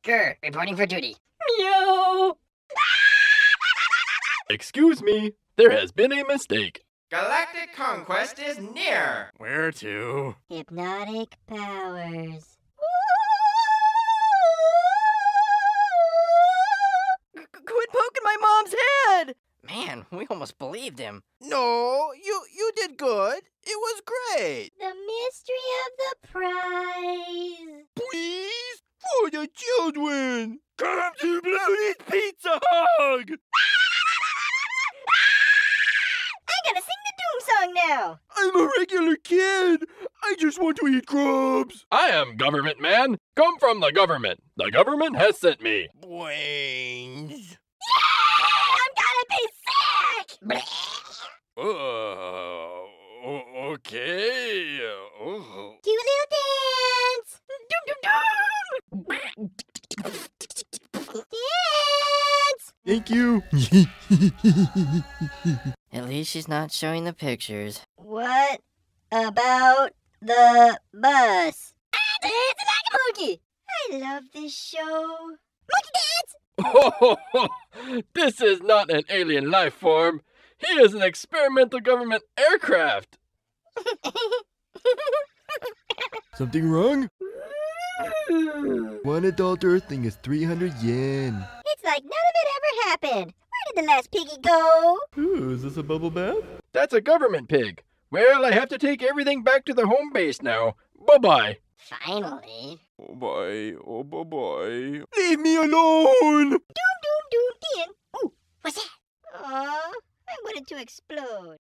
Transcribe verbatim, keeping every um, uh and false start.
G I R, reporting for duty. Meow! Excuse me, there has been a mistake. Galactic conquest is near. Where to? Hypnotic powers. Quit poking my mom's head! Man, we almost believed him. No, you you did good. It was great. The mystery of the prize. Please, for the children. Come to Bloaty's Pizza Hug! I gotta sing the Doom song now. I'm a regular kid. I just want to eat grubs. I am government man. Come from the government. The government has sent me. Brains. I'm gonna be sick! Uh, o- okay. Oh. Do a little dance! Doom, doom, doom! Dance! Thank you. At least she's not showing the pictures. What about the bus? Ah, dance like a monkey! I love this show. Monkey dance! Oh, this is not an alien life form. He is an experimental government aircraft. Something wrong? One adult Earthling is three hundred yen. It's like none of it ever happened. Where did the last piggy go? Ooh, is this a bubble bath? That's a government pig. Well, I have to take everything back to the home base now. Bye-bye. Finally. Oh bye, oh bye bye. Leave me alone! Doom, doom, doom, ding. Ooh, what's that? Aw, I wanted to explode.